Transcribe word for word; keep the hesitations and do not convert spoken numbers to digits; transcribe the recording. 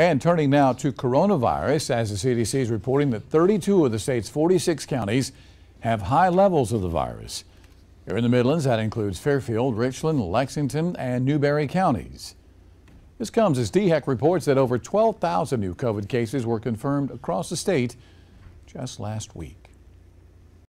And turning now to coronavirus, as the C D C is reporting that thirty-two of the state's forty-six counties have high levels of the virus. Here in the Midlands, that includes Fairfield, Richland, Lexington, and Newberry counties. This comes as D H E C reports that over twelve thousand new COVID cases were confirmed across the state just last week.